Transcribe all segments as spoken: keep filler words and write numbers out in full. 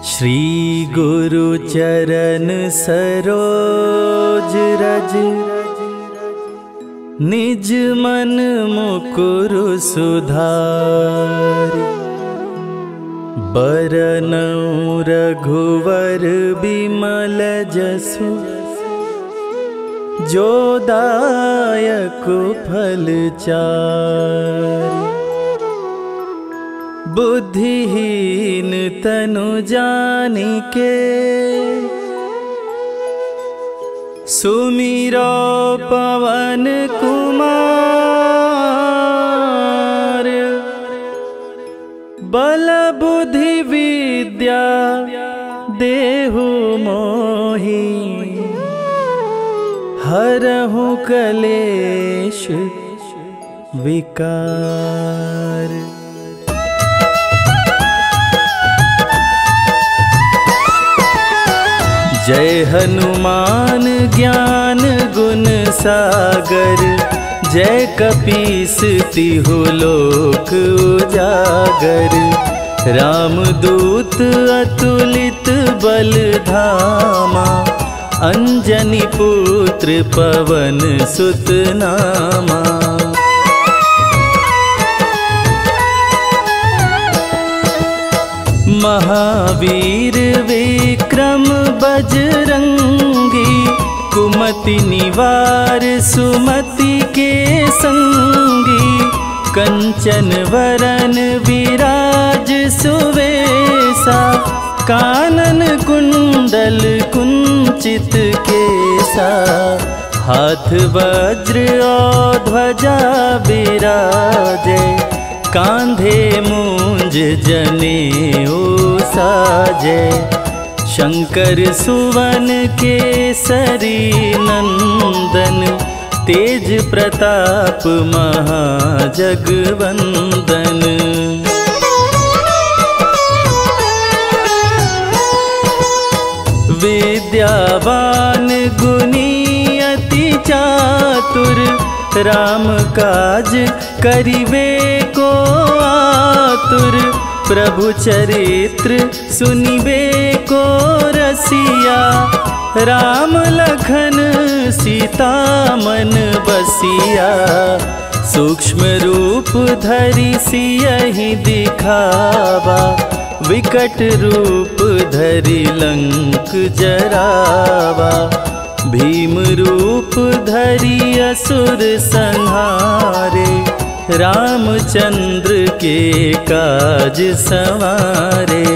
श्री गुरु चरण सरोज रज, निज मन मुकुरु सुधारि। बरनउँ रघुवर बिमल जसु, जो दायक फल चारि। बुद्धिहीन तनु जानिके, सुमिरो पवन कुमार। बल बुद्धि विद्या देहु मोहि, हरहु कलेश विकार। जय हनुमान ज्ञान गुण सागर, जय कपीस तिहु लोक उजागर। रामदूत अतुलित बल धामा, अंजनी पुत्र पवन सुत नामा। महावीर विक्रम बजरंगी, कुमति निवार सुमति के संगी। कंचन वरन विराज सुवेसा, कानन कुंडल कुंचित केसा। हाथ वज्र और ध्वजा बिराजे, कांधे मूंज जनेऊ साजे। शंकर सुवन केसरी नंदन, तेज प्रताप महाजगवंदन। विद्यावान गुणी अति चातुर, राम काज करिबे को आतुर। प्रभु चरित्र सुनिबे को रसिया, राम लखन सीता मन बसिया। सूक्ष्म रूप धरि सियहि दिखावा, विकट रूप धरि लंक जरावा। भीम रूप धरि असुर संहारे, रामचंद्र के काज सवारे।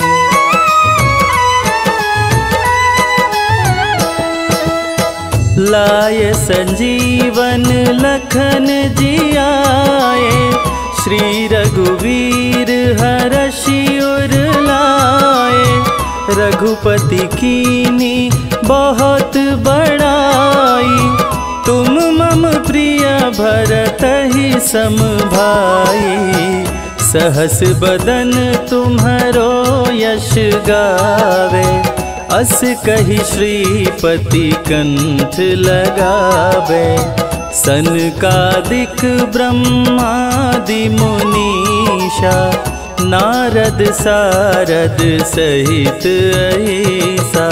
लाय संजीवन लखन जियाए, श्री रघुवीर हरषि उर लाए। रघुपति कीनी बहुत बड़ाई, तुम मम प्रिय भरतहि सम भाई। सहस बदन तुम्हरो यश गावे, अस कहि श्रीपति कंठ लगावे। सनकादिक ब्रह्मादि मुनीषा, नारद सारद सहित अहिसा।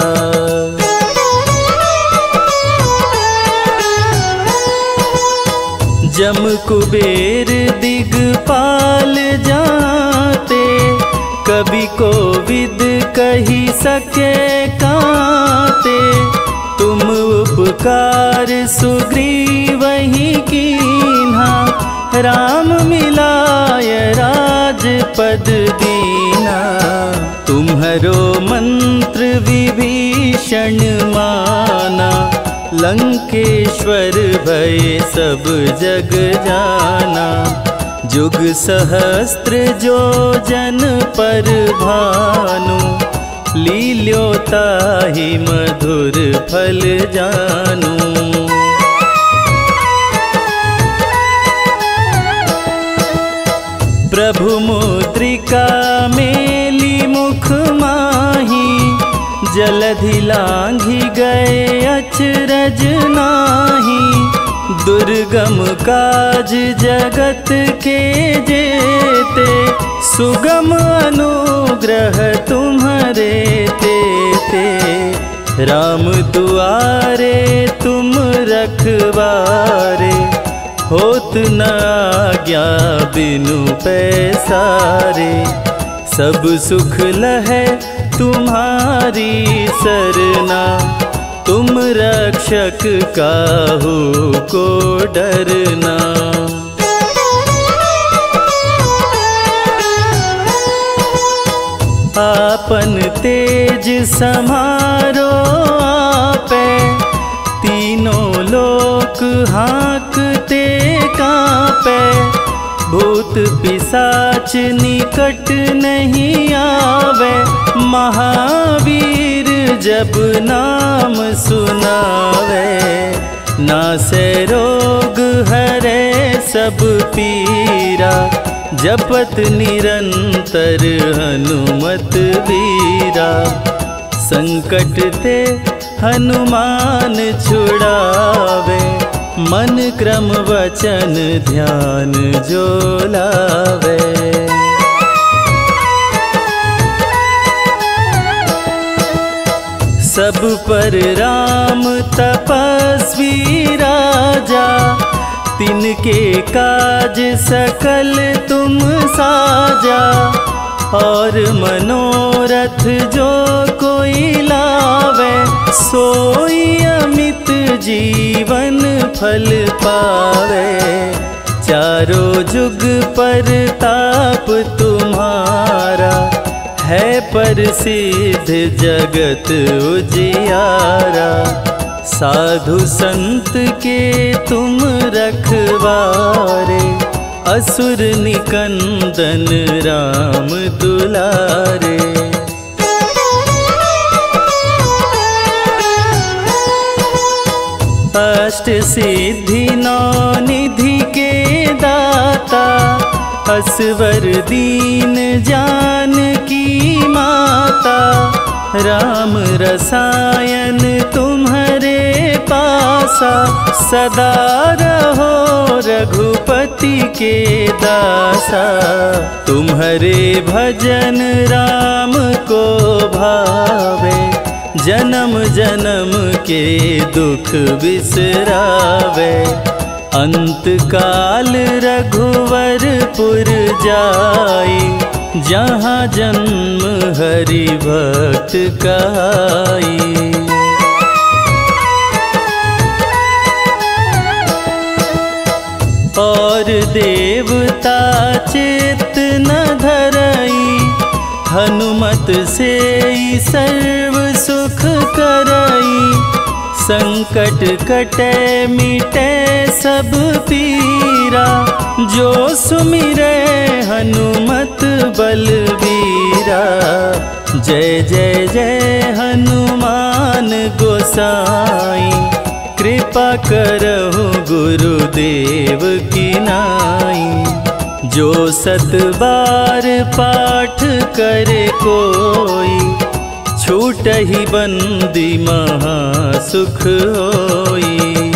जम कुबेर दिगपाल जाते, कवि कोविद कही सके काते। तुम उपकार सुग्रीवहि कीन्हा, राम मिलाय राजपद दीना। तुम्हरो मंत्र विभीषण माना, लंकेश्वर भय सब जग जाना। जुग सहस्त्र जो जन पर भानु, लील्योताहि मधुर फल जानू। प्रभु मुद्रिका मेली मुख माही, जलधि लांघि गए अचरज नाही। दुर्गम काज जगत के जेते, सुगम अनुग्रह ग्रह तुम्हारे तेते, राम दुआरे तुम रखवारे, होत न आज्ञा बिनु पैसारे। सब सुख लहै तुम्हारी सरना, तुम रक्षक काहू को डरना। आपन तेज समारो आपे, तीनों लोक हाँकते कांपे। भूत पिशाच निकट नहीं आवे, महावीर जब नाम सुनावे। नासे रोग हरे सब पीरा, जपत निरंतर हनुमत वीरा। संकट ते हनुमान छुड़ावे, मन क्रम वचन ध्यान जो लावे। सब पर राम तपस्वी राजा, तिनके काज सकल तुम साजा। और मनोरथ जो कोई लावे, सोई अमित जीवन फल पावे। चारों जुग पर ताप तुम्हारा, है प्रसिद्ध जगत उजियारा। साधु संत के तुम रखवारे, असुर निकंदन राम दुलारे। अष्ट सिद्धि नौ निधि के दाता, असवर दीन जानकी माता। राम रसायन तुम्हारे पासा, सदा रहो रघुपति के दासा। तुम्हारे भजन राम को भावे, जन्म जन्म के दुख बिसरावे। अंत काल रघुवरपुर जाई, जहाँ जन्म हरि भक्त कहाई। और देवता चित्त न धरई, हनुमत से सर्व सुख करई। संकट कटे मिटे सब पीरा, जो सुमिरे हनुमत बलबीरा। जय जय जय हनुमान गोसाई, कृपा करहु गुरुदेव की नाई। जो सत बार पाठ करे कोई, छूटहि बंदी महा सुख होई।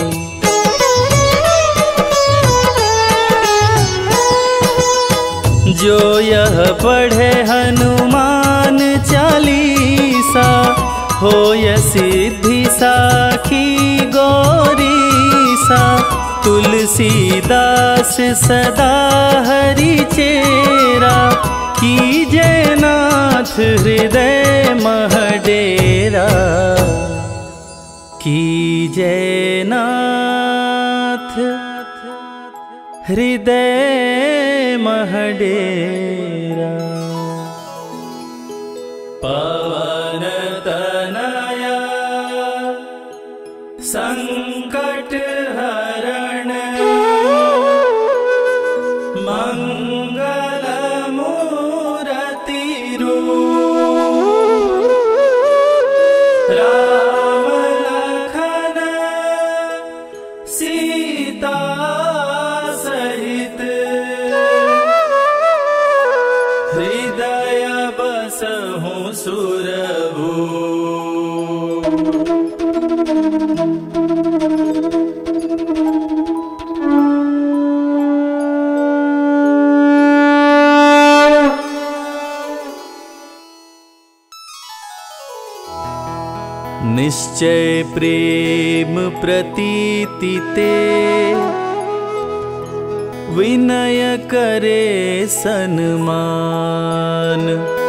जो यह पढ़े हनुमान चालीसा, होय सिद्धि साखी गौरीसा। तुलसीदास सदा हरि चेरा, कीजय नाथ हृदय मह डेरा। कीजय नाथ हृदय मह डेरा। पवन तनया संकट हरण, मंगल मूरति रूप। राम लखन सीता सहित, हृदय बसहु सुरभूप। निश्चय प्रेम प्रतीति ते, विनय करे सन्मान।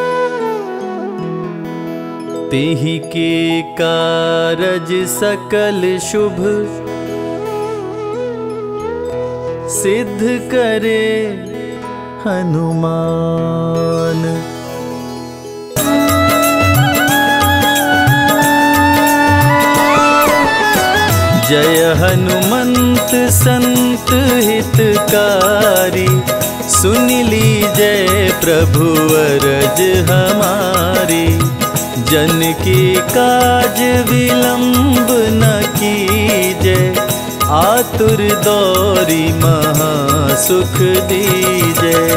तेहि के कारज सकल शुभ, सिद्ध करे हनुमान। जय हनुमंत संत हितकारी, सुन लीजय प्रभु अरज हमारी। जन के काज विलंब न कीजय, आतुर दौरी महा सुख दीजय।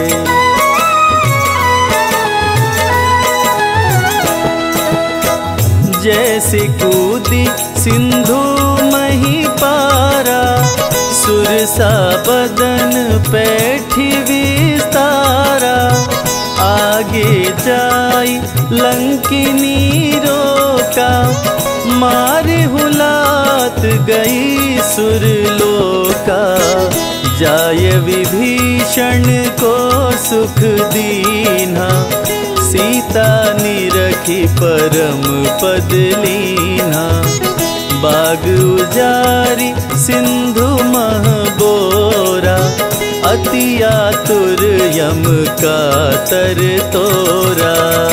जैसे कूदी सिंधु मही पारा, सुरसा बदन पैठी विस्तारा। आगे जाई लंकिनी रोका, मारे हुलात गई सुरलोका। जाय विभीषण को सुख दीन्हा, सीता निरखी परम पद लीन्हा। बाग उजारी सिंधु मह बोरा, अति आतुर यम का तर तोरा।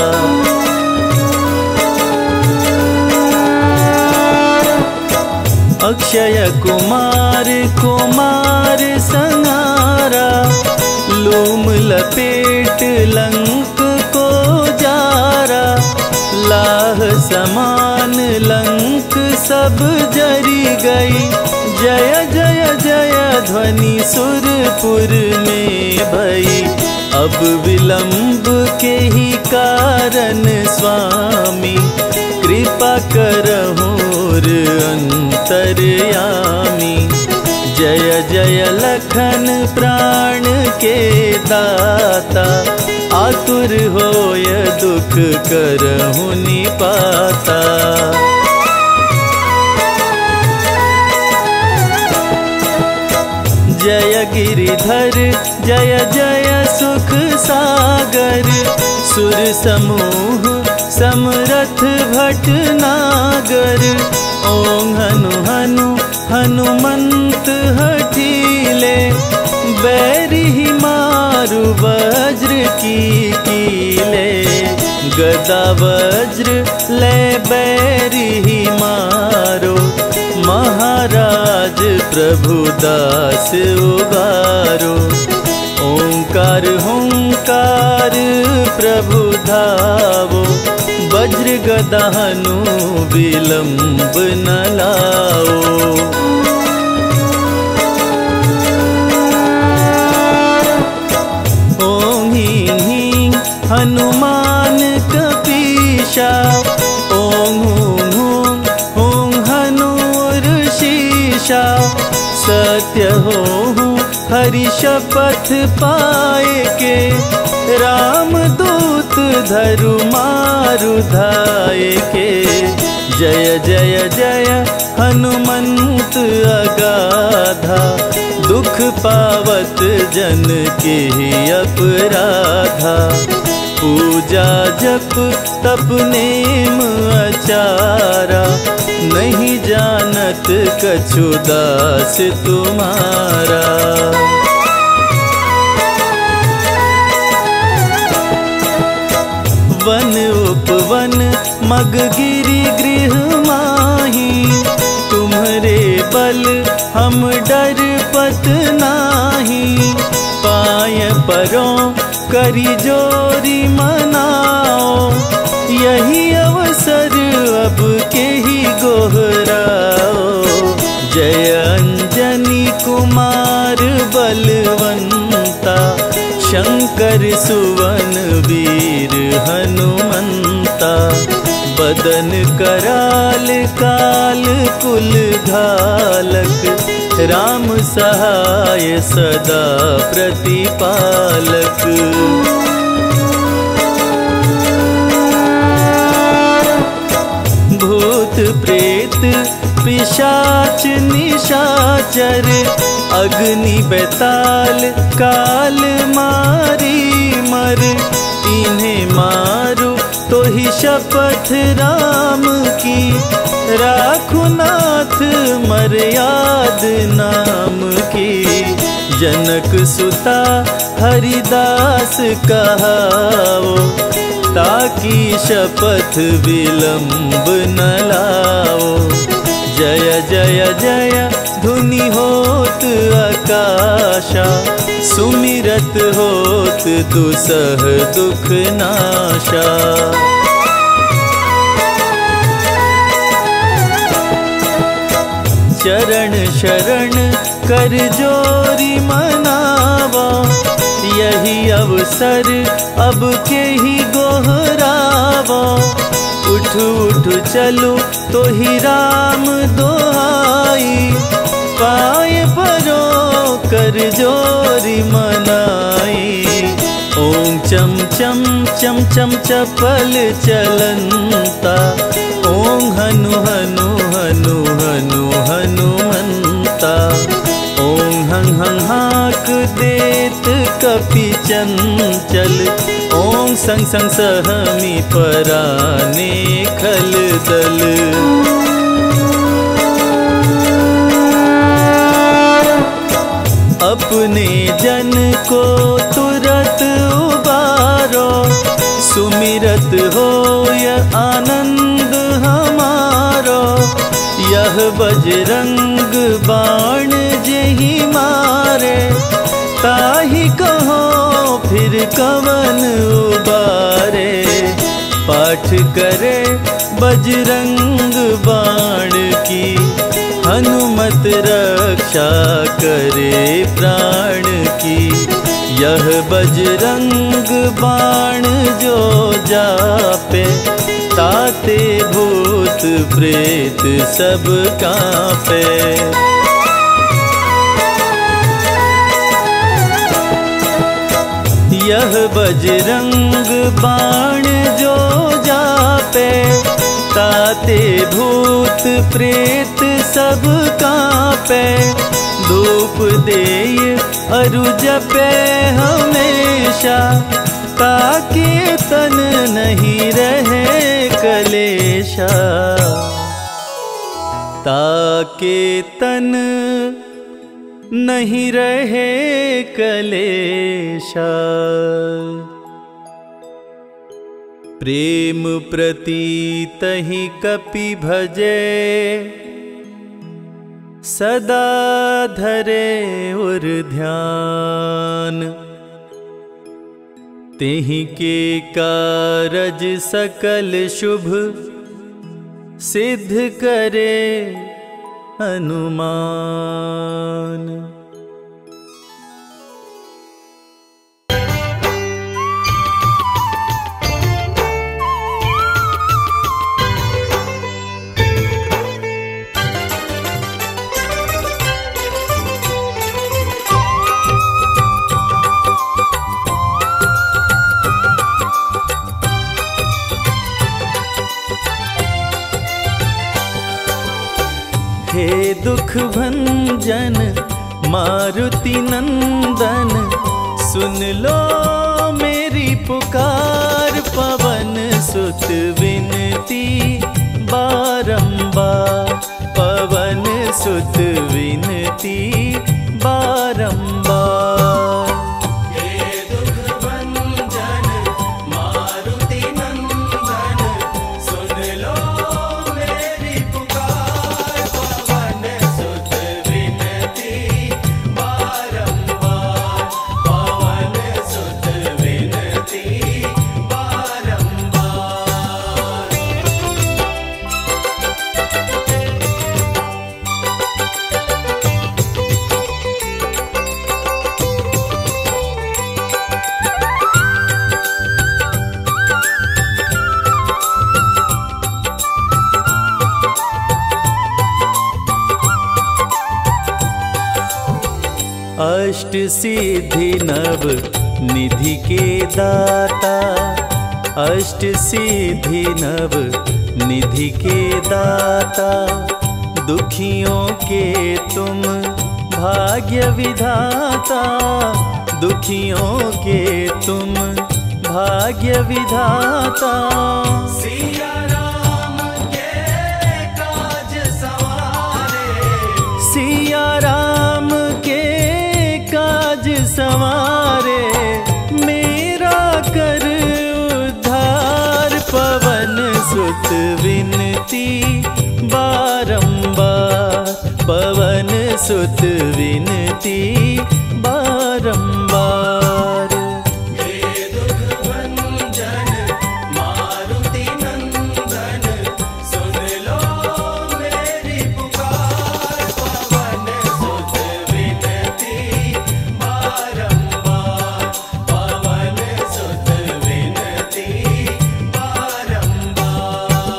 अक्षय कुमार कुमार संहारा, लूम लपेट लंक को जारा। लाह समान लंक सब जरी गई, जय जय जय ध्वनि सुरपुर में भई। अब विलंब के ही कारण स्वामी, कृपा करहुर अंतर्यामी। जय जय लखन प्राण के दाता, आतुर होय दुख करहु निपाता। जय गिरिधर जय जय सुख सागर, सुर समूह समरथ भटनागर। ओं हनु हनु हनुमंत हठीले, बैरी मारु वज्र की कीले। गदा वज्र ले बैरी मारो, महाराज प्रभु दास उबारो। ओंकार हुंकार प्रभु धावो, वज्र गदा हनु विलंब न लाओ। ओं हीं हीं हनुमान कपीशा, ओं हूं हूं हूं हनुर शीशा। सत्य हो हरि शपथ पाए के, राम दूत धरु मारु धाये के। जय जय जय हनुमंत अगाधा, दुख पावत जन के अपराधा। पूजा जप तप नेम आचारा, नहीं जानत कछु दास तुम्हारा। वन उपवन मग गिरि गृह माही, तुम्हारे बल हम डर पत नाही। पाय परों करी जोरी मनाओ, यही अवसर अब के ही गोहराओ। जय अंजनी कुमार बलवंता, शंकर सुवन वीर हनुमंता। बदन कराल काल कुल घालक, राम सहाय सदा प्रतिपालक। भूत भूत प्रेत पिशाच निशाचर अग्नि बेताल काल मारी मर। इन्हें मारो तो ही शपथ राम की, राखो नाथ मर्याद नाम की। जनक सुता हरिदास कहाओ, ताकि शपथ विलंब न लाओ। जय जय जय धुनि होत आकाशा, सुमिरत होत दुसह दुख नाशा। चरण शरण कर जोरी मनावा, यही अवसर अब के ही गोहरावा। उठ उठ चलो तो ही राम दोहाई, पाए परो कर जोरी मनाई। ओम चम चम चम चम चपल चलंता, ओम हनु हनु हनु हनु हनुमंता। ओम हं हं हाक देत कपि चंचल, ओम संग संग सहमी पराने खल दल। अपने जन को तुरत उबारो, सुमिरत होय आनंद हमारो। यह बजरंग बाण जेहि मारे, ताहि कहो फिर कवन उबारे। पाठ करे बजरंग बाण की, हनुमत रक्षा करे प्राण की। यह बजरंग बाण जो जापे, ताते भूत प्रेत सब कांपे। यह बजरंग बाण जो जापे, ताते भूत प्रेत सब कांपे। धूप देय अरु जपे हमेशा, ताके तन नहीं रहे कलेशा। ताके तन नहीं रहे कलेशा। प्रेम प्रतीत ही कपि भजे, सदा धरे उर ध्यान। तेहि के कारज सकल शुभ, सिद्ध करे हनुमान। हे दुख भंजन मारुति नंदन, सुन लो मेरी पुकार। पवन सुत विनती बारंबार, पवन सुत विनती बारंबार। हे दुख भंजन मारुति नंदन, सुन लो मेरी पुकार। पवन सुत विनती बारंबार, पवन सुत विनती बारंबार। अष्ट सिद्धि नव निधि के दाता, अष्ट सिद्धि नव निधि के दाता, दुखियों के तुम भाग्य विधाता, दुखियों के तुम भाग्य विधाता। सिया राम के काज सवारे, सिया राम के काज संवारे, मेरा कर उद्धार। पवन सुत विनती बारंबार, पवन सुत विनती बारंबार। हे दुख भंजन मारुति नंदन, सुन लो मेरी पुकार। पवन सुत विनती बारंबार, पवन सुत विनती बारंबार।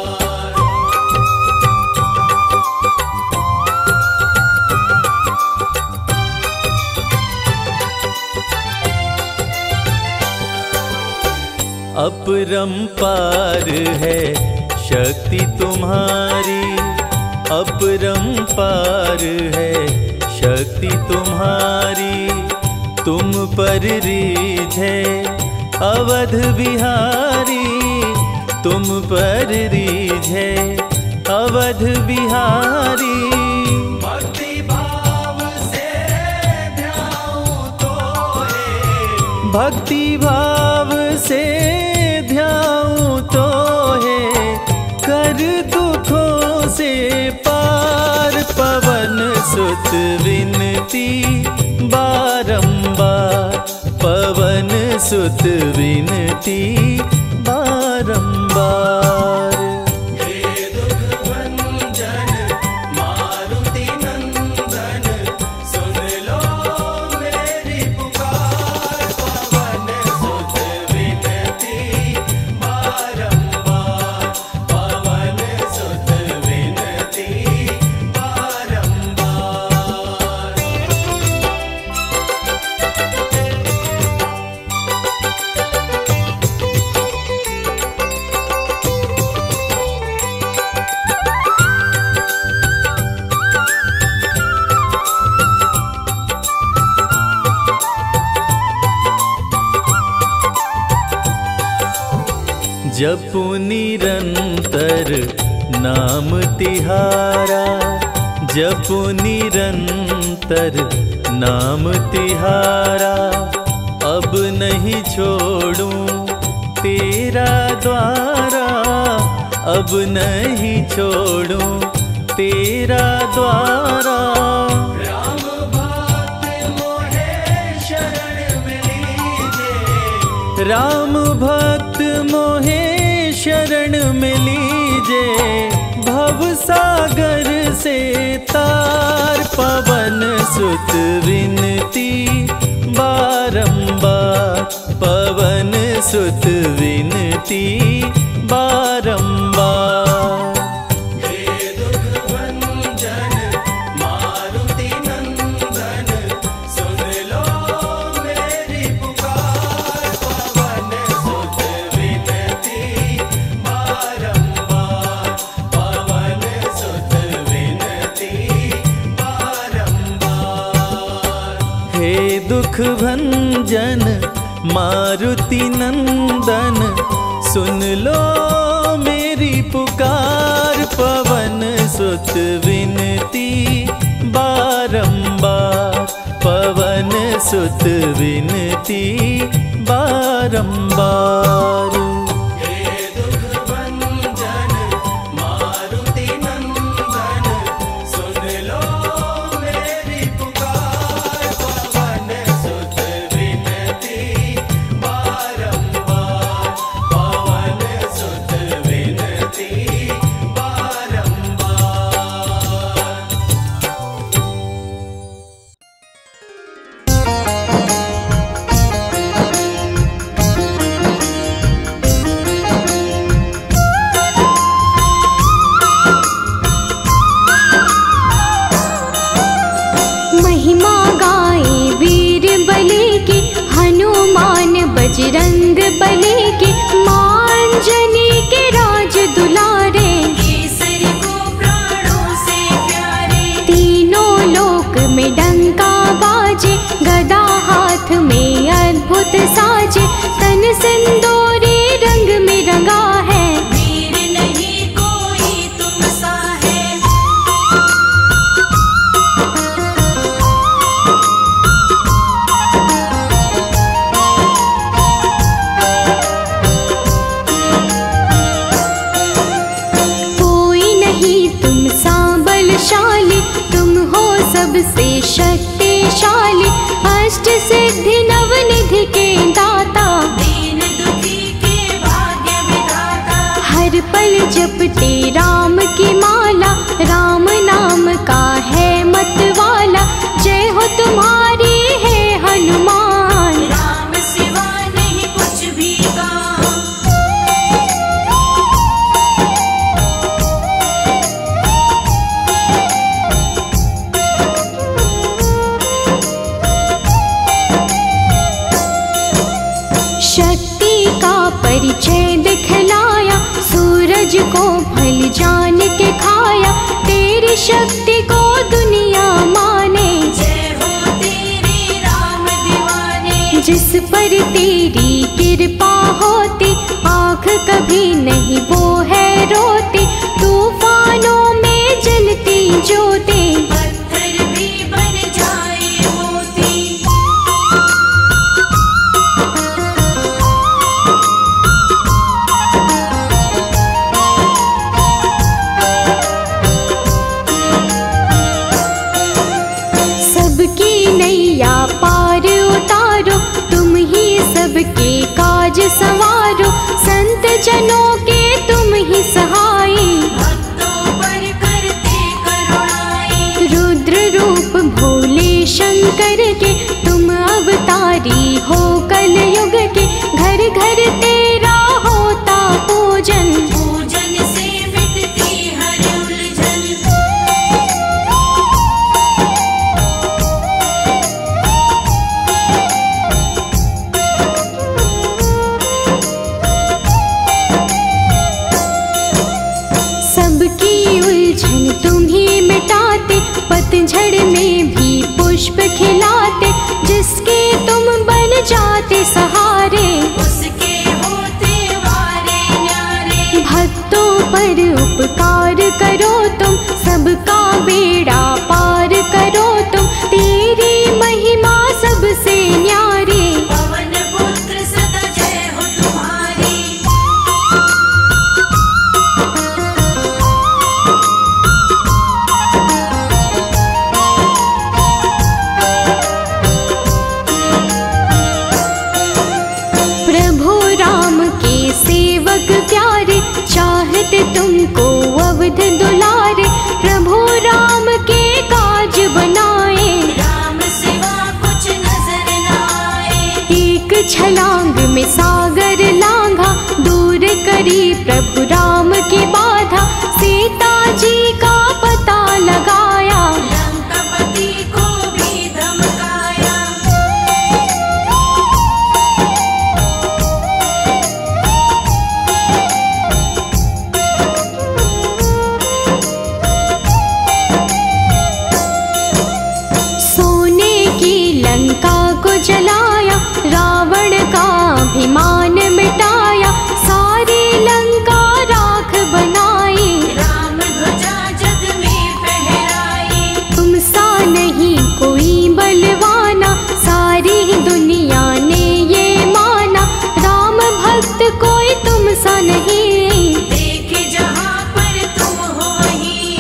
अपरंपार है शक्ति तुम्हारी, अपरंपार है शक्ति तुम्हारी। तुम पर रीझे अवध बिहारी, तुम पर रीझे अवध बिहारी। भक्ति भाव से ध्याऊं तोहे, भक्ति भाव से ध्याऊं तो है, कर दुखों से पार। पवन सुत विनती बारंबार, पवन सुत विनती बारंबार। हे दुख भंजन मारुति नंदन, सुन लो मेरी पुकार। पवन सुत विनती बारंबार, पवन सुत विनती बारंबार। जपु निरंतर नाम तिहारा, जपु निरंतर नाम तिहारा। अब नहीं छोड़ूं तेरा द्वारा, अब नहीं छोड़ूं तेरा द्वारा। राम भक्त मोहे शरण में लीजे, राम भक्त मोहे शरण में लीजे, भव सागर से तार। पवन सुत विनती बारंबार, पवन सुत विनती बारंबार। हे दुख भंजन मारुति नंदन, सुन लो मेरी पुकार। पवन सुत विनती बारंबार, पवन सुत विनती बारंबार। हे दुख भंजन मारुति नंदन, सुन लो मेरी पुकार। पवन सुत विनती बारंबार, पवन सुत विनती बारंबार। हे दुख भंजन मारुति नंदन, सुन लो मेरी पुकार। पवन सुत विनती बारंबार, पवन सुत विनती बारंबार। हर पल जपते राम की माला, राम नाम का है मतवाला। जय हो तुम्हारी है हनुमान, राम सिवा नहीं कुछ भी काम। शक्ति का परिचय दिखलाया, सूरज को फल जान के खाया। तेरी शक्ति को दुनिया माने, जय हो तेरे राम दीवाने। जिस पर तेरी कृपा होती, आँख कभी नहीं वो है रोती। तूफानों में जलती ज्योति, पत्थर भी बन जाए मोती। सबकी नैया पार उतारो, तुम ही सबके काज संवारो। संत जनों के तुम ही सहाय, भक्तों पर करते करुणाई। रुद्र रूप भोले शंकर के, तुम अवतारी हो कलयुग के। घर घर तेरा होता पूजन, पूजन से मिटती हर उलझन। सबकी उलझन तुम ही मिटाते, पतझड़ में भी पुष्प खिलाते। जिसके तुम बन जाते सहारे, उसके होते वारे न्यारे। भक्तों पर उपकार करो तुम, सबका बेड़ा पार करो तुम। तेरी महिमा सबसे न्यारी, पवन पुत्र सदा जय हो तुम्हारी। प्रभु राम के सेवक प्यारे, चाहते तुमको अवध दुलारे। प्रभु राम के काज बनाए, राम सिवा कुछ नजर न आए। एक छलांग में सागर लांघा, दूर करी प्रभु राम की बाधा। सीता जी का पता लगाया, लंकापति को भी धमकाया। सोने की लंका को जलाया, रावण का अभिमान मिटाया। सारी लंका राख बनाई, राम ध्वजा जग में फहराई। तुम सा नहीं कोई बलवाना, सारी दुनिया ने ये माना। राम भक्त कोई तुम सा नहीं, देखे जहाँ पर तुम हो वहीं।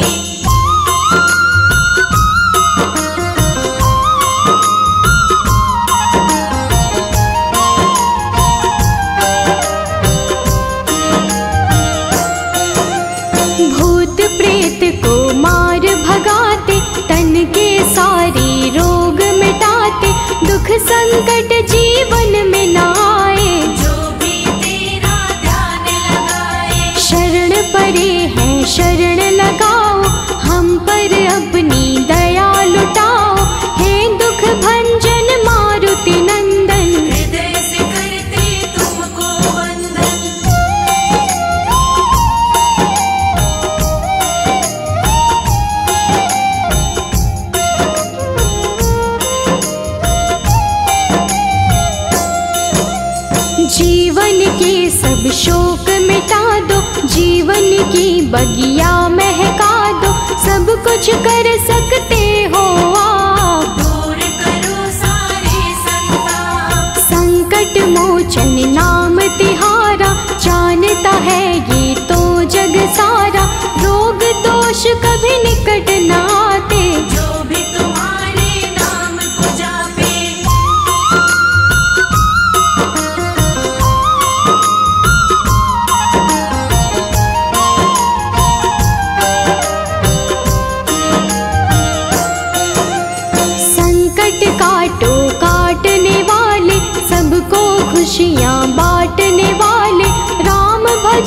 भूत प्रेत को मार भगाते, तन के सारे रोग मिटाते। दुख संकट जीवन में न आए, जो भी तेरा ध्यान लगाए। शरण परे हैं शरण लगाओ, हम पर अपनी दया लुटाओ। हे दुख भंजन मारुति नंदन, हृदय से करते तुमको वंदन। जीवन के सब शोक मिटा दो, जीवन की बगिया महका दो। सब कुछ कर सकते हो आप, दूर करो सारे संताप। संकट मोचन नाम तिहारा। जानता है ये तो जग सारा, रोग दोष कभी निकट न आते। जो भी तुम्हारे नाम को जापे,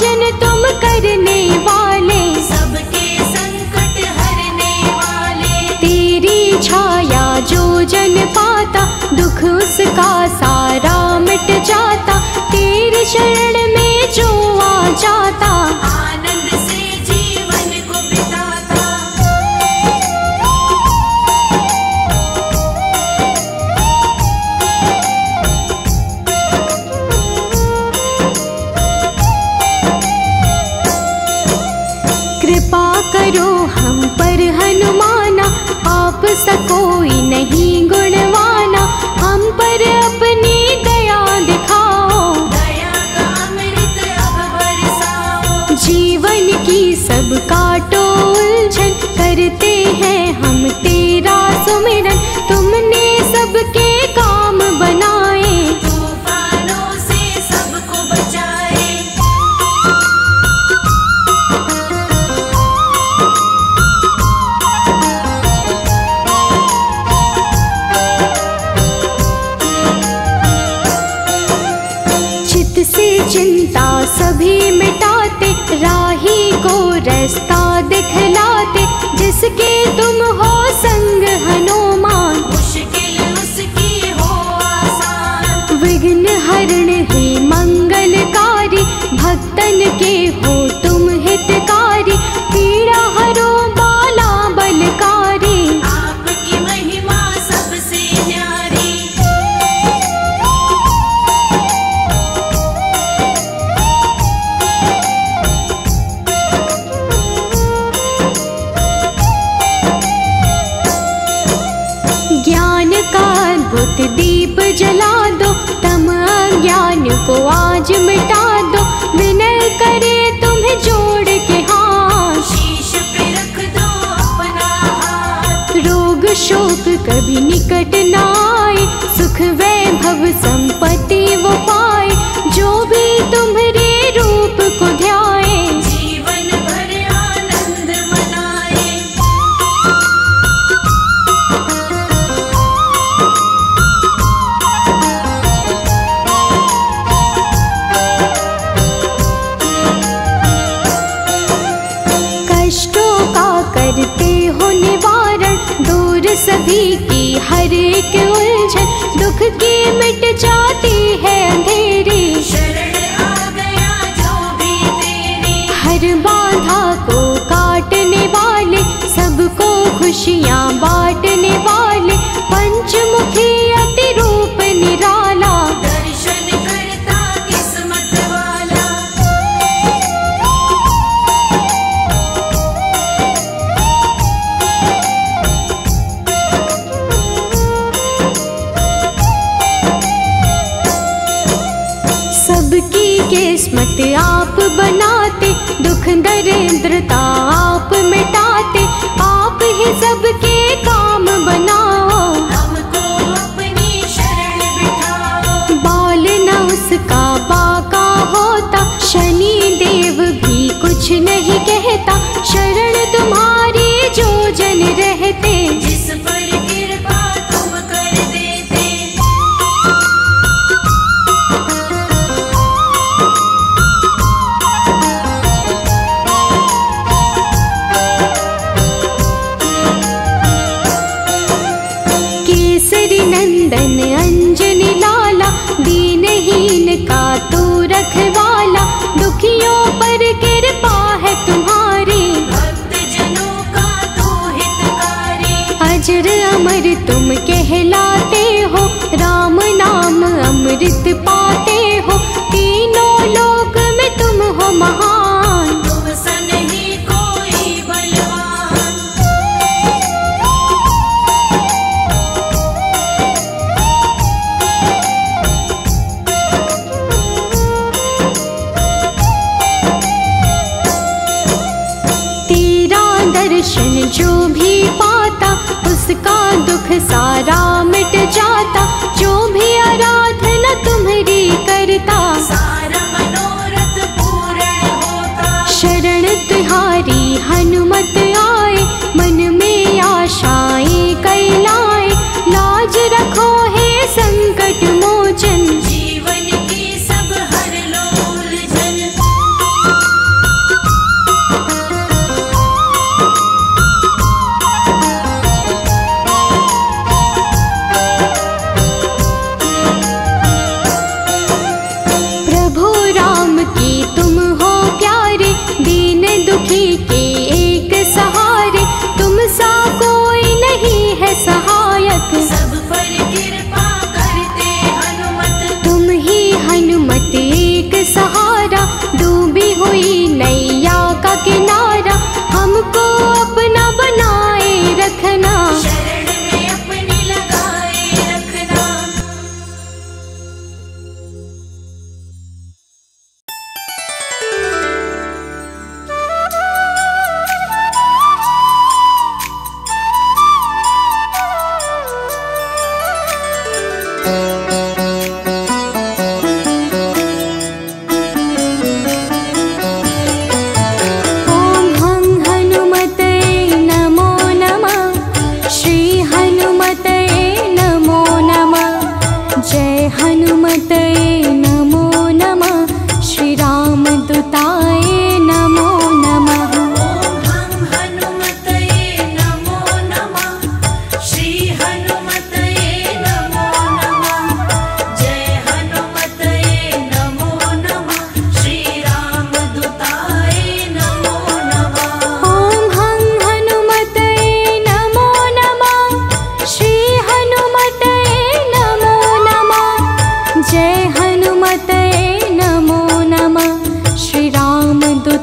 निवारण तुम करने वाले, सबके संकट हरने वाले। तेरी छाया जो जन पाता, दुख उसका सारा मिट जाता। तेरे शरण में जो आ जाता, आनंद से जीवन को बिताता। कृपा करो हम पर हनुमाना, आप सा कोई नहीं गुणवाना। हम पर अपनी दया दिखाओ, दया का अमृत अब बरसाओ। जीवन की सब काटो उलझन, करते हैं हम तेरा सुमिरन। तुमने सबके काम बनाए, तूफानों से सबको बचाए। चित्त से चिंता सभी मिटाते, राही को रास्ता दिखलाते। जिसके तुम हो संग हनुमान, मुश्किल उसकी हो आसान। विघ्न हरण है मंगलकारी, भक्तन के हो तुम हितकारी। पीड़ा हरो बाला बलकारी, आपकी महिमा सबसे न्यारी। ज्ञान का अद्भुत दीप जला दो, तम अज्ञान को आज मिटा दो। विनय करे तुम्हें जोड़ के हाथ, शीश पे रख दो अपना हाथ। रोग शोक कभी निकट न आए, सुख वैभव संपत्ति वो पाए। जो भी तुम्हारे रूप को ध्याए, जीवन भर आनंद मनाए। कष्टों का करते हो निवारण, दूर सभी की हर एक उलझन। दुख की मिट जाती है अंधेरी, शरण आ गया जो भी तेरी। हर बाधा को काटने वाले, सबको खुशियाँ बांटने वाले। पंचमुखी अति रूप निराला, दर्शन करता किस्मत वाला। सबकी किस्मत आप बनाते, दुख दरिद्रता आप मिटाते। आप ही सबके काम बनाओ, हमको अपनी शरण बिठाओ। बाल न उसका बाका होता, शनि देव भी कुछ नहीं कहता। शरण तुम्हारी जो जन रहते, जिस पर कृपा तुम कर देते। केसरी नंदन अंजनी लाला, दीनहीन का तू रखवाला। दुखियों पर कृपा है तुम्हारी, भक्त जनों का तू हितकारी। अजर अमर तुम कहलाते हो, राम नाम अमृत पाते हो। तीनों लोक में तुम हो महान, तुम सा नहीं कोई बलवान। तेरा दर्शन जो भी पाता, उसका दुख सारा मिट जाता। जो भी आराधना तुम्हारी करता, सारा मनोरथ पूर्ण होता। शरण तुम्हारी हनुमत आए, मन में आशाएं कई लाए। लाज रखो हे संकट मोचन, जीवन की सब हर लो उलझन।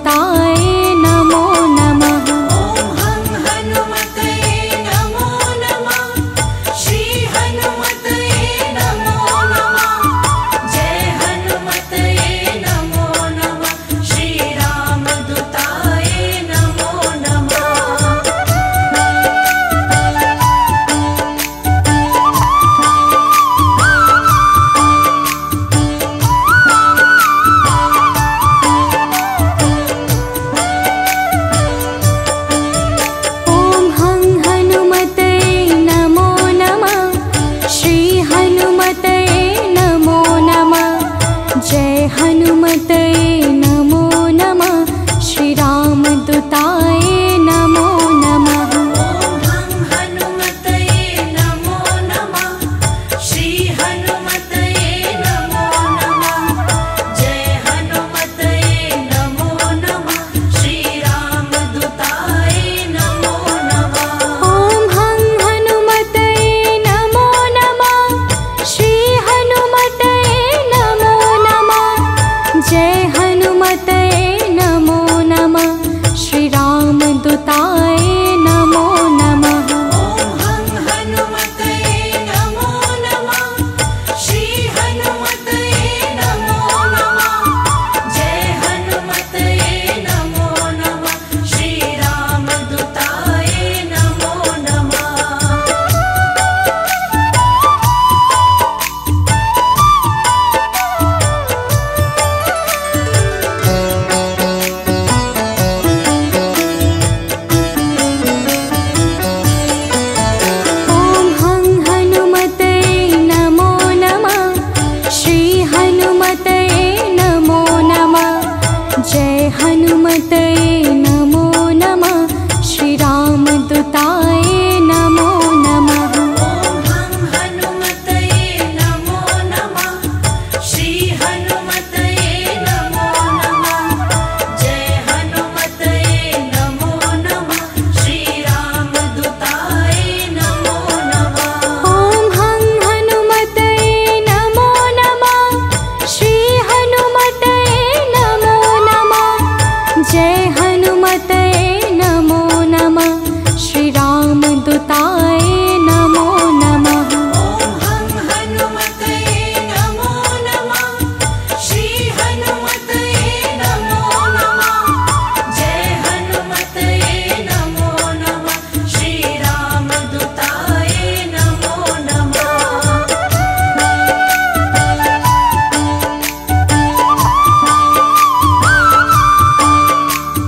हनुमद्दूताय नमो नमः। ॐ हं हनुमतये नमो नमः। श्री हनुमतये नमो नमः। जय हनुमतये नमो नमः। श्री रामदूताय नमो नमः। ॐ हं हनुमतये नमो नमः। श्री हनुमतये नमो नमः। जय हनुमतये नमो नमः। श्री रामदूताय नमो नमः। ॐ हं हनुमतये नमो नमः। श्री हनुमतये नमो नमः। जय हनुमतये नमो नमः। श्री रामदूताय नमो नमः। ॐ हं हनुमतये नमो नमः। श्री हनुमतये नमो नमः। जय हनुमतये नमो नमः। श्री रामदूताय नमो नमः। ॐ हं हनुमतये नमो नमः। श्री हनुमतये नमो नमः। जय हनुमतये नमो नमः। श्री रामदूताय नमो नमः। ॐ हं हनुमतये नमो नमः। श्री हनुमतये नमो नमः। जय हनुमतये नमो नमः। श्री रामदूताय नमो नमः। ॐ हं हनुमतये नमो नमः। श्री हनुमतये नमो नमः। जय हनुमतये नमो नमः। श्री रामदूताय नमो नमः। ॐ हं हनुमतये नमो नमः। श्री हनुमतये नमो नमः। जय हनुमतये नमो नमः। श्री रामदूताय नमो नमः। ॐ हं हनुमतये नमो नमः। श्री हनुमतये नमो नमः। जय हनुमतये नमो नमः। श्री रामदूताय नमो नमः। ॐ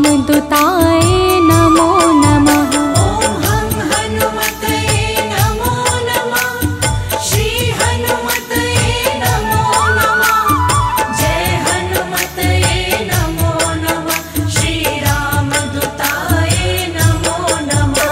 रामदूताय नमो नमः। ॐ हं हनुमतये नमो नमः। श्री हनुमतये नमो नमः। जय हनुमतये नमो नमः। श्री रामदूताय नमो नमः।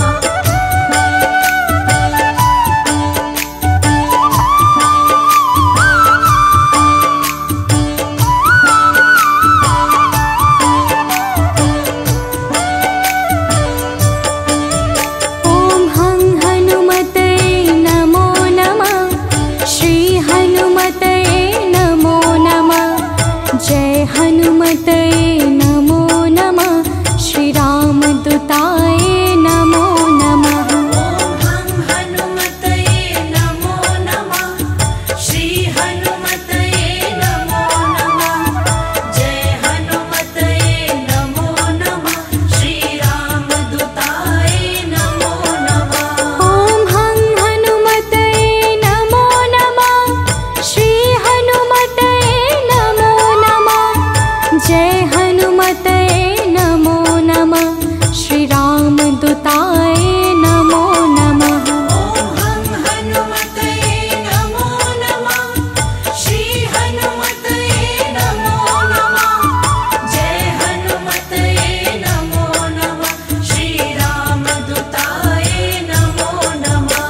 ॐ हं हनुमतये नमो नमः। श्री हनुमतये नमो नमः। जय हनुमतये नमो नमः। श्री रामदूताय नमो नमः। ॐ हं हनुमतये नमो नमः। श्री हनुमतये नमो नमः। जय हनुमतये नमो नमः। श्री रामदूताय नमो नमः। ॐ हं हनुमतये नमो नमः। श्री हनुमतये नमो नमः। जय हनुमतये नमो नमः। श्री रामदूताय नमो नमः। ॐ हं हनुमतये नमो नमः। श्री हनुमतये नमो नमः। जय हनुमतये नमो नमः। श्री रामदूताय नमो नमः।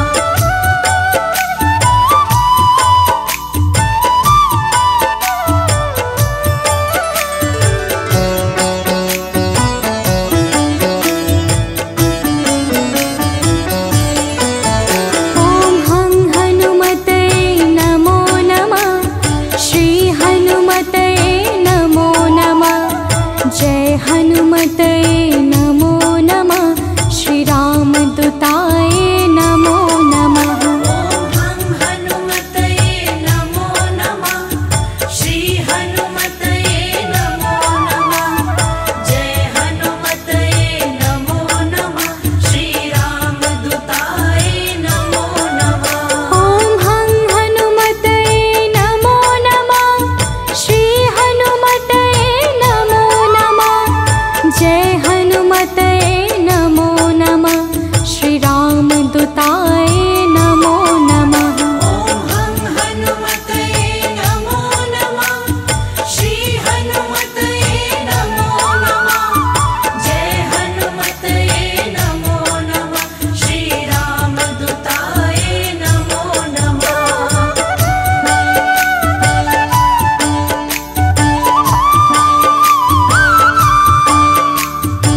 ॐ हं हनुमतये नमो नमः। श्री हनुमतये नमो नमः। जय हनुमतये नमो नमः। श्री रामदूताय नमो नमः। ॐ हं हनुमतये नमो नमः। श्री हनुमतये नमो नमः। जय हनुमतये नमो नमः। श्री रामदूताय नमो नमः। ॐ हं हनुमतये नमो नमः। श्री हनुमतये नमो नमः। जय हनुमतये नमो नमः। श्री रामदूताय नमो नमः। ॐ हं हनुमतये नमो नमः। श्री हनुमतये नमो नमः। जय हनुमतये नमो नमः। श्री रामदूताय नमो नमः। ॐ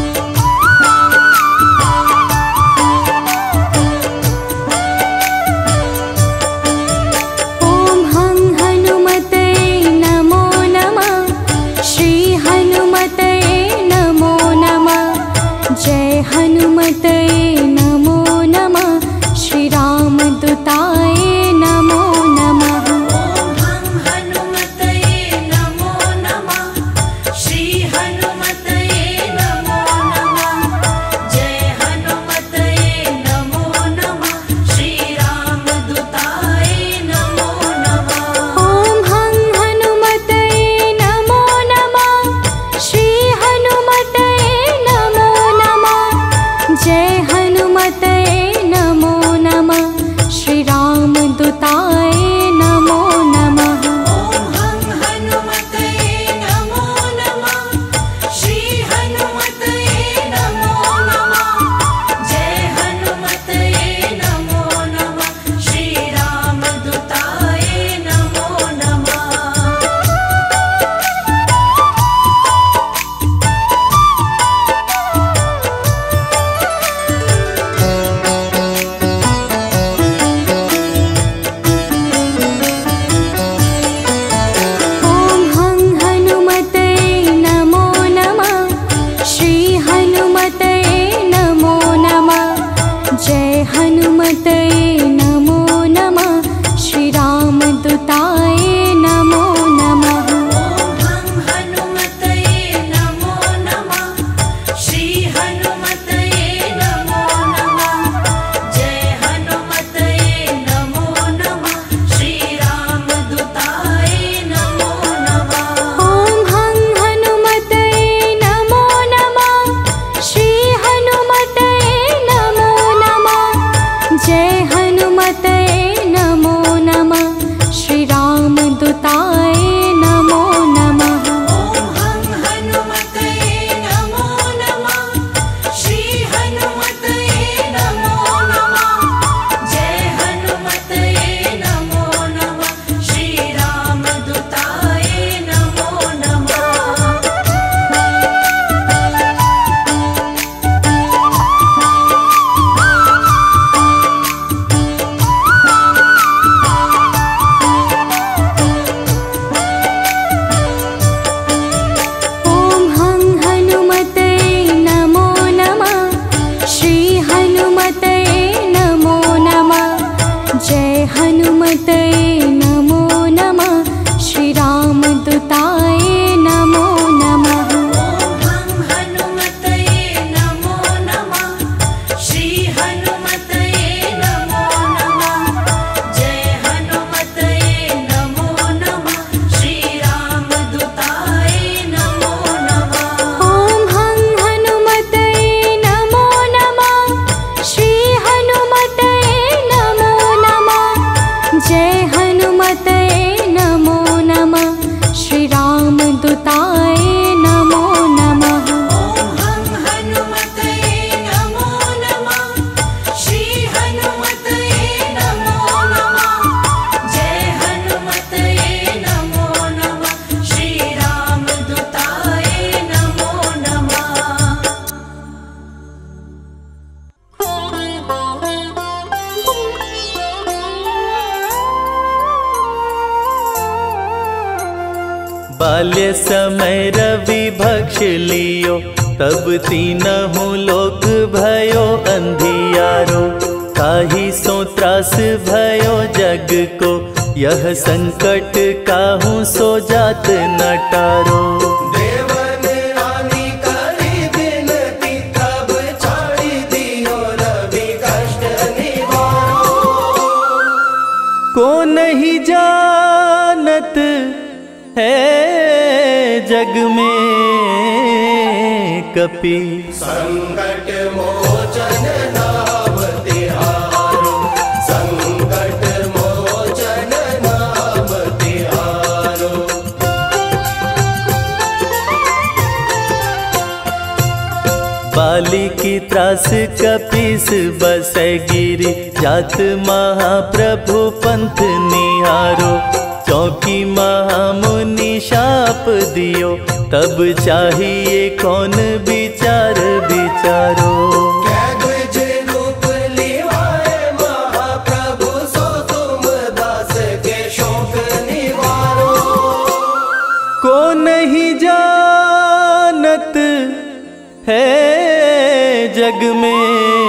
आय समय रवि भक्ष लियो, तब तीनहु लोक भयो अंधियारो। ताहि सो त्रास भयो जग को, यह संकट काहू सो जात न टारो। देवन रानी करी बिनती, तब छाड़ी दियो रवि कष्ट निवारो। को नहीं जानत है जग में कपि, संकट मोचन नाम तिहारो। संकट मोचन नाम तिहारो। बाली की त्रास कपीस बसै गिरि, जात महाप्रभु पंथ निहारो। चौकी महामुनि शाप दियो, तब चाहिए कौन विचार विचारो। कैद्विज रूप लिवाए महाप्रभु, सो तुम दास के शोक निवारो। को नहीं जानत है जग में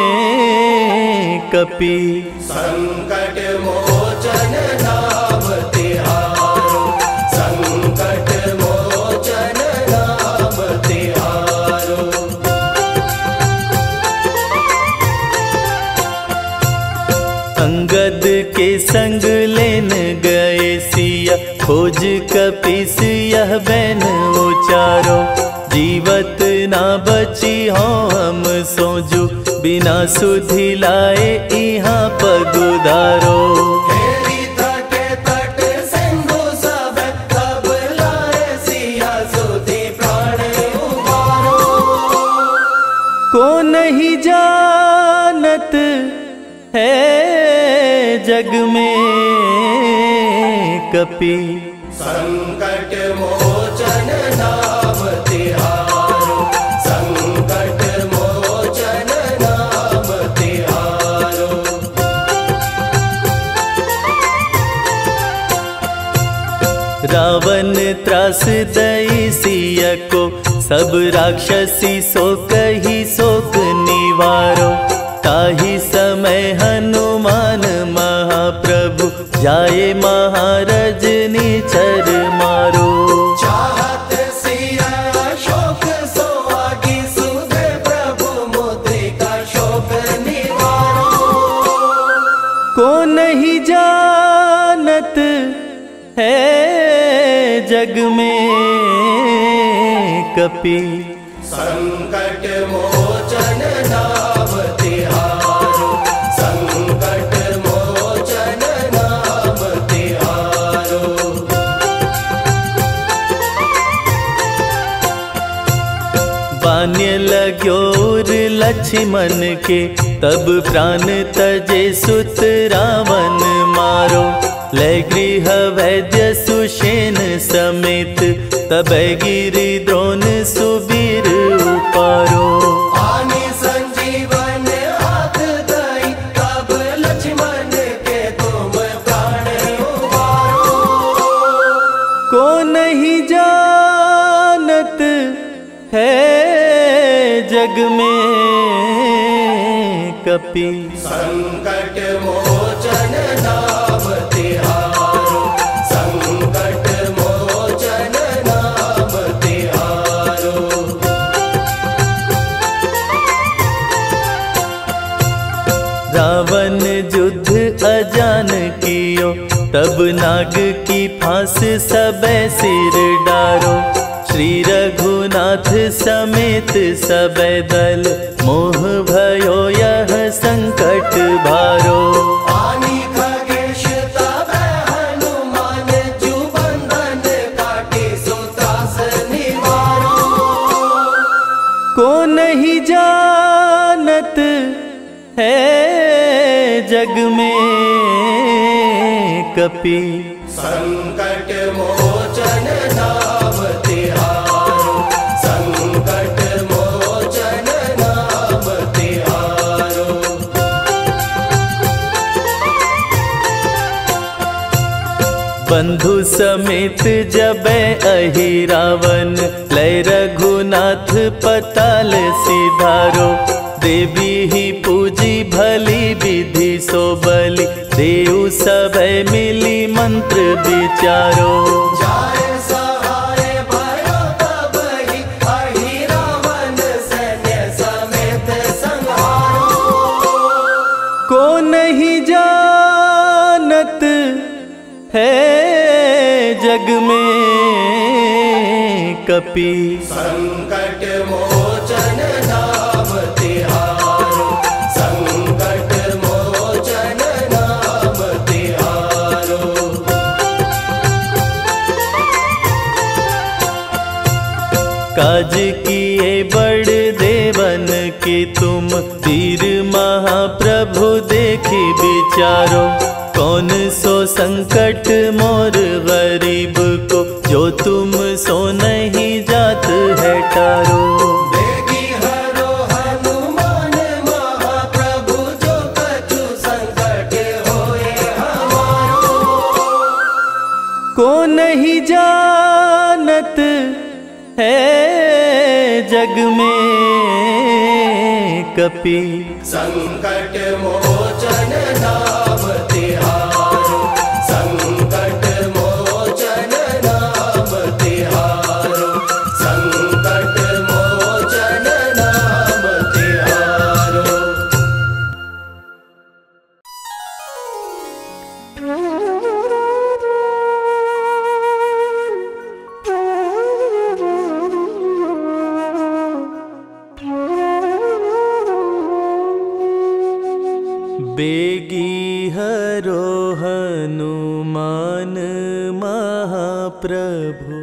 कपि, संकट मोचन नाम तिहारो। संकट मोचन नाम तिहारो। अंगद के संग लेन गए सिया, खोज कपीस यह बैन उचारो। जीवत ना बची हो हम सोजू, बिना सुधि लाए यहाँ पगुधारो। हेरी तटे तट सिंधु सब, तब लाए सिया सुधि प्राण उबारो। को नहीं जानत है जग में कपि, संकट मोचन नाम तिहारो। संकट मोचन नाम तिहारो। रावण त्रास दई सिया को, सब राक्षसी सो कही शोक निवारो। ताहि समय हनुमान महाप्रभु, जाए महारजनी चर मारो। चाहत सिया शोक सोहागी, सुधे प्रभु मुद्रिका शोक निवारो। को नहीं जानत है जग में कपि, संकट मोचन नाम तिहारो। संकट मोचन नाम तिहारो। बान्य लग्योर लक्ष्मण के, तब प्राण तजे सुत रावण मारो। लय गृह वैद्य सुषेण समेत, तब गिरि द्रोण सुबीर उपारो। आनि संजीवन हाथ दई, तब लक्ष्मण के तुम प्राण उबारो। को नहीं जानत है जग में कपि, संकट मोचन नाम तिहारो। संकट मोचन नाम तिहारो। रावण युद्ध अजान कियो, तब नाग की फांस सबे सिर डारो। श्री रघुनाथ समेत सबे दल, मोह भयो यह संकट भारो। आनि खगेश तब हनुमान, जु बंधन काटी सो त्रास निवारो। को नहीं जानत है जग में कपि, संकट मोचन नाम तिहारो। संकट मोचन नाम तिहारो। बंधु समेत जबै अहि रावण, लय रघुनाथ पताल सिधारो। देवी ही पूजी भली विधि सो बलि, देव सबै मिली मंत्र विचारो। जाय सहाय भयो तबहि, अहि रावण सैन्य समेत संहारो। को नहीं जानत है जग में कपि, संकट मोचन नाम तिहारो। संकट मोचन नाम तिहारो। काज किए बड़ देवन के तुम, वीर महाप्रभु देखी विचारो। कौन सो संकट मोर गरीब को, जो तुम सो नहीं जात है टारो। देगी हरो हनुमान महाप्रभु, जो कछु संकट होए हमारो। को नहीं जानत है जग में कपि, संकट मोचन नाम तिहारो। संकट मोचन नाम तिहारो। संकट मोचन नाम तिहारो। बेगी हरो हनुमान महाप्रभु,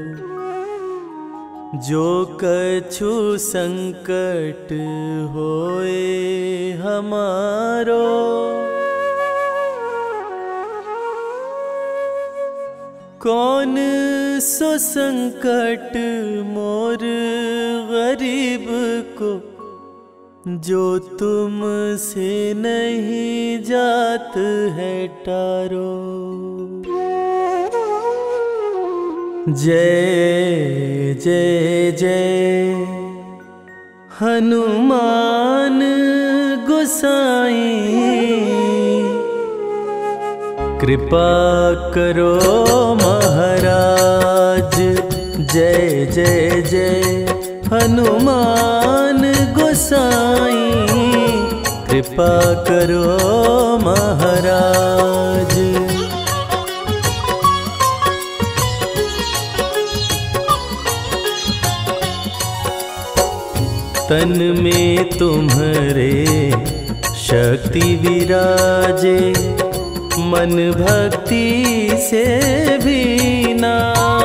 जो कछु संकट होए हमारो। कौन सो संकट मोर गरीब को, जो तुम से नहीं जात है टारो। जय जय जय हनुमान गोसाई, कृपा करो महाराज। जय जय जय हनुमान गोसाई, कृपा करो महाराज। तन में तुम्हारे शक्ति विराजे, मन भक्ति से भीना।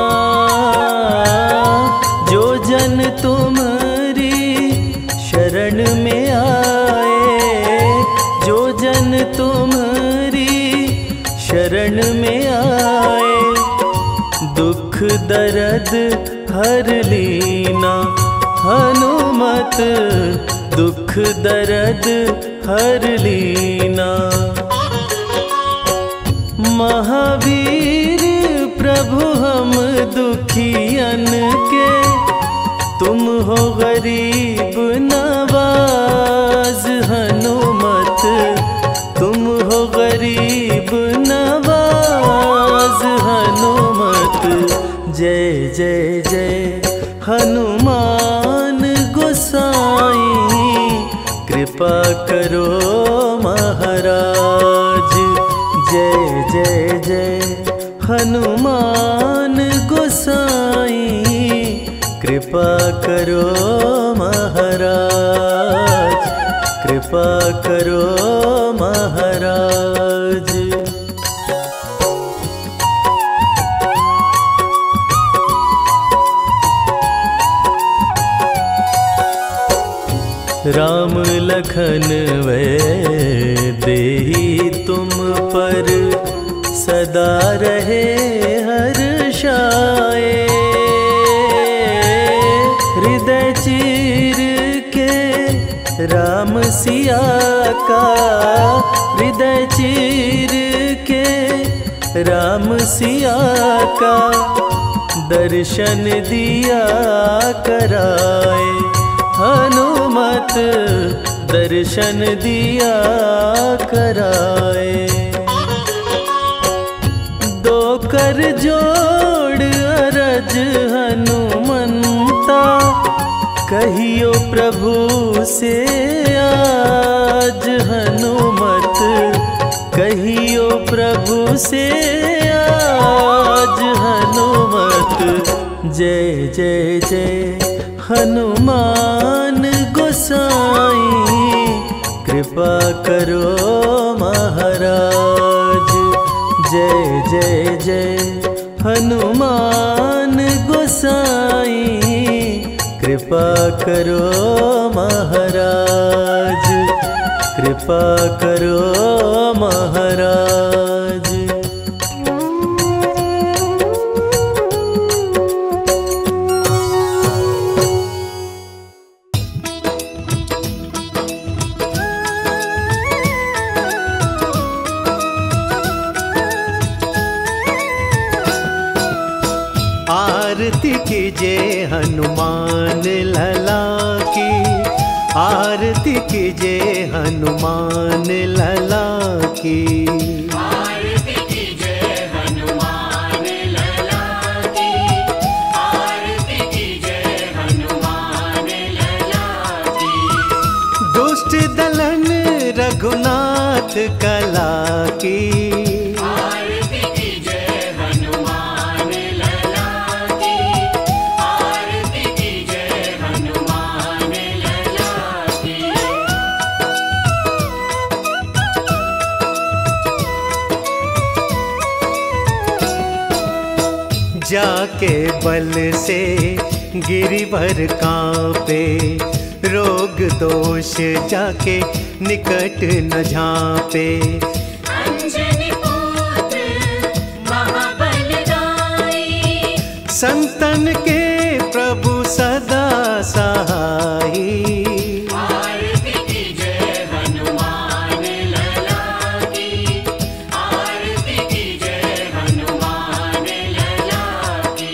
जो जन तुम्हारी शरण में आए, जो जन तुम्हारी शरण में आए, दुख दर्द हर लीना। हनुमत दुख दर्द हर लीना। महावीर प्रभु हम दुखियन के, तुम हो गरीब नवाज। हनुमत तुम हो गरीब नवाज। हनुमत जय जय जय हनुमान गोसाई, कृपा करो महाराज। जय जय जय हनुमान गोसाई, कृपा करो महाराज। कृपा करो महाराज। राम लखन वै देहि तुम पर, सदा रहे हर्षाए। हृदय चीर के राम सिया का, हृदय चीर के राम सिया का दर्शन दिया कराए। हनुमत दर्शन दिया कराए। दो कर जोड़ अरज हनुमंता, कहियो प्रभु से आज। हनुमत कहियो प्रभु से आज। हनुमत जय जय जय हनुमान गोसाई, कृपा करो महाराज। जय जय जय हनुमान गोसाई, कृपा करो महाराज। कृपा करो महाराज। आरती कीजिए हनुमान लला की, आरती कीजिए हनुमान लला की। आरती कीजिए हनुमान लला की, आरती कीजिए हनुमान लला की। दुष्ट दलन रघुनाथ कला की, आरती कीजिए हनुमान लला की, आरती कीजिए हनुमान लला की। जाके बल से गिरिवर कांपे, रोग दोष जाके निकट न झांपे। अंजनी पुत्र महाबलदाई, संतन के प्रभु सदा सहाई। आरती कीजिए हनुमान लला की, आरती कीजिए हनुमान लला की।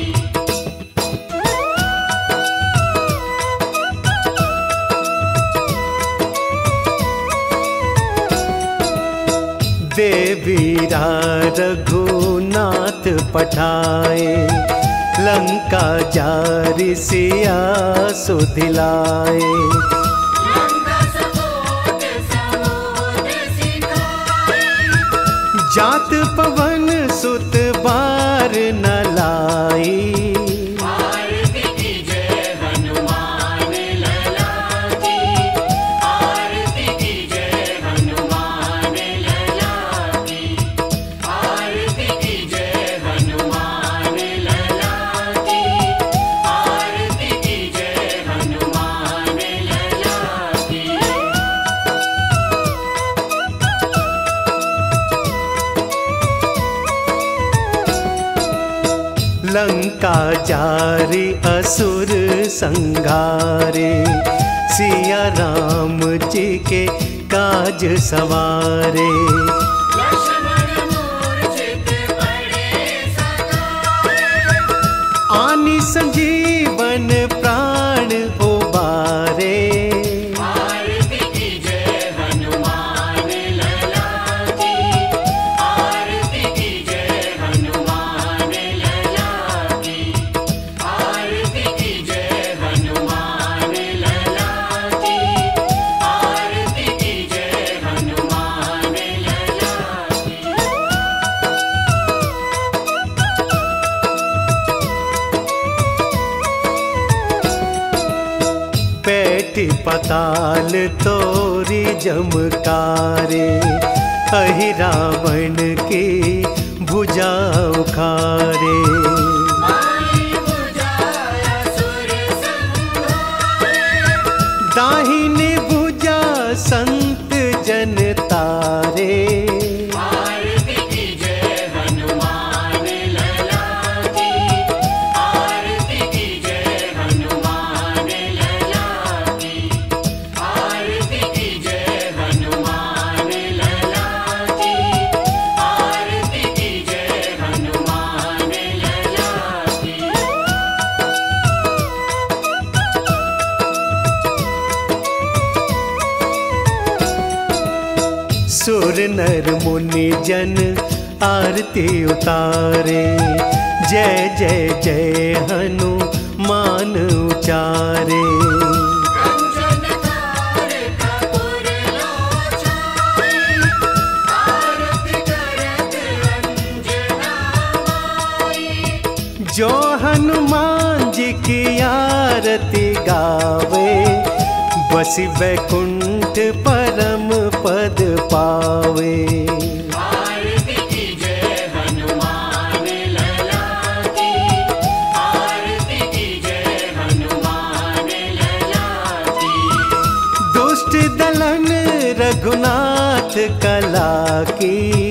देवीरा रघुनाथ पठाए, लंका जारि सिया सुधिलाए। लंका सपोत समुद्र सिखाए, जात पवन सुत बार न लाई। आरती कीजिए हनुमान लला की, आरती कीजिए हनुमान लला की, आरती कीजिए हनुमान लला की, आरती कीजिए हनुमान लला की। लंका जारी असुर संगारे, सिया राम जी के काज सवारे। लक्ष्मण मूर्छित पड़े सकाए, आनि संजीवन प्राण उबारे। आरती कीजिए हनुमान लला की, आरती कीजिए हनुमान लला की, आरती कीजिए हनुमान लला की, आरती कीजिए हनुमान लला की। पैठी पताल तोरी जमकारे, अहि रावण की भुजा उखारे। माई बुझाया सुर संहारे, दाहिनी भुजा संत जन तारे। आरती कीजिए हनुमान लला की, आरती कीजिए हनुमान लला की, आरती कीजिए हनुमान लला की, आरती कीजिए सुर नर मुनि जन आरती उतारे। जय जय जय हनुमान उचारे। जो हनुमान जी की आरती गावे, बसी बैकुंठ परम पद पावे। आरती कीजय हनुमान लला की, आरती कीजय हनुमान लला की। दुष्ट दलन रघुनाथ कला की,